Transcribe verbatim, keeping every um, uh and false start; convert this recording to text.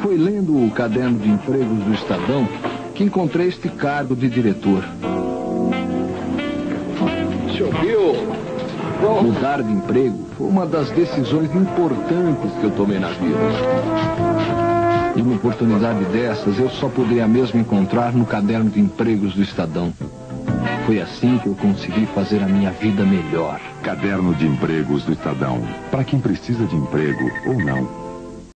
Foi lendo o caderno de empregos do Estadão que encontrei este cargo de diretor. Choveu! Mudar de emprego foi uma das decisões importantes que eu tomei na vida. E uma oportunidade dessas eu só poderia mesmo encontrar no caderno de empregos do Estadão. Foi assim que eu consegui fazer a minha vida melhor. Caderno de empregos do Estadão. Para quem precisa de emprego ou não.